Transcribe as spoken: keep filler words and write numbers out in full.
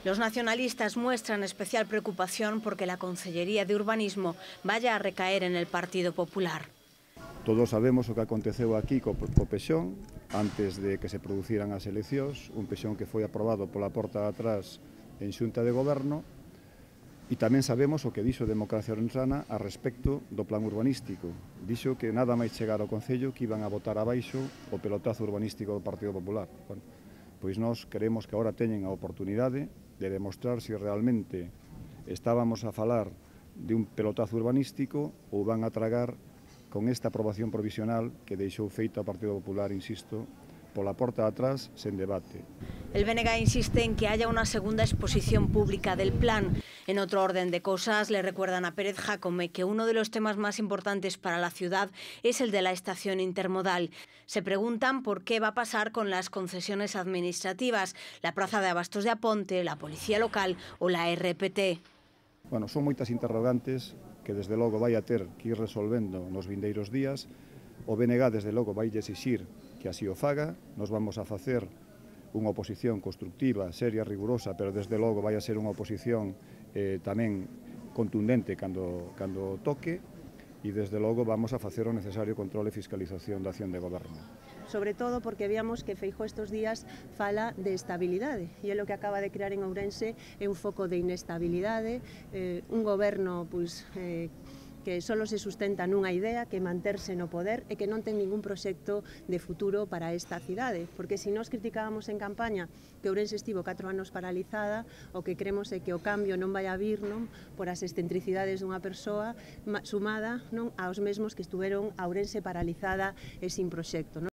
Los nacionalistas muestran especial preocupación porque la Consellería de Urbanismo vaya a recaer en el Partido Popular. Todos sabemos o que aconteceu aquí co, co Pexón antes de que se produciran as eleccións, un Pexón que foi aprobado pola porta de atrás en Xunta de Goberno, e tamén sabemos o que dixo Democracia Ourensana a respecto do plan urbanístico. Dixo que nada máis chegar ao Concello que iban a botar abaixo o pelotazo urbanístico do Partido Popular. Bueno, pois nós queremos que agora teñen a oportunidade de demostrar se realmente estábamos a falar de un pelotazo urbanístico ou van a tragar con esta aprobación provisional que deixou feita o Partido Popular, insisto, pola porta de atrás, sen debate. El B N G insiste en que haya una segunda exposición pública del plan. En otro orden de cosas, le recuerdan a Pérez Jácome que uno de los temas más importantes para la ciudad es el de la estación intermodal. Se preguntan por qué va a pasar con las concesiones administrativas, la Praza de Abastos de Aponte, la Policía Local o la R P T. Bueno, son moitas interrogantes que desde logo vai a ter que ir resolvendo nos vindeiros días. O B N G desde logo vai exixir que así o faga. Nos vamos a facer unha oposición constructiva, seria, rigurosa, pero desde logo vai a ser unha oposición eh, tamén contundente cando, cando toque, e desde logo vamos a facer o necesario control e fiscalización da acción de goberno. Sobre todo porque víamos que Feijóo estes días fala de estabilidade e é o que acaba de crear en Ourense é un foco de inestabilidade, eh, un goberno pois, eh, que só se sustenta nunha idea, que manterse no poder e que non ten ningún proxecto de futuro para esta cidade. Porque se nós criticábamos en campaña que Ourense estivo catro anos paralizada, o que cremos é que o cambio non vai a vir non por as excentricidades dunha persoa sumada non aos mesmos que estuveron a Ourense paralizada e sin proxecto. Non?